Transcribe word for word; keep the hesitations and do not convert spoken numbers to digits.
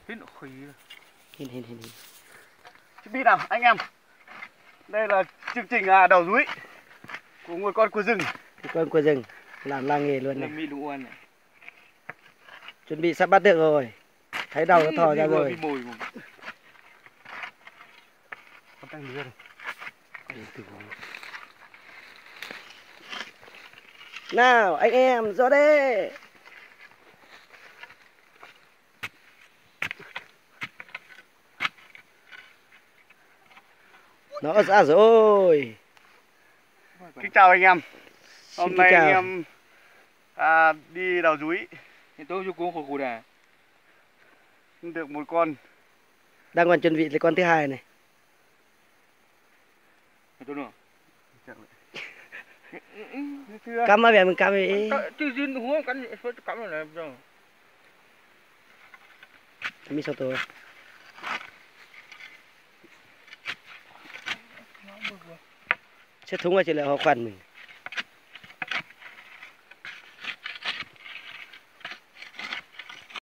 Hít nó khí. Hin hin hin. Chuẩn bị nào anh em. Đây là chương trình à, đầu rúi của người con cua rừng. Con cua rừng làm làng nghề luôn này. Mì đủ ăn này. Chuẩn bị sắp bắt được rồi. Thấy đầu nó thò ra rồi. Mồi mà. Con tăng lứa này. Nào anh em ra đây. Nó ra rồi. Kính chào anh em. Hôm Xin nay chào. anh em à, đi đào rúi. Tôi vô cuốn khổ cụ đà. Được một con. Đang còn chuẩn bị lấy con thứ hai này. Tôi nữa. Cắm vào về mình cắm về. Chứ riêng húa cắn phớt cắm vào này rồi. Mi sao tôi. Xếp thúng vào chỉ là họ khoản mình.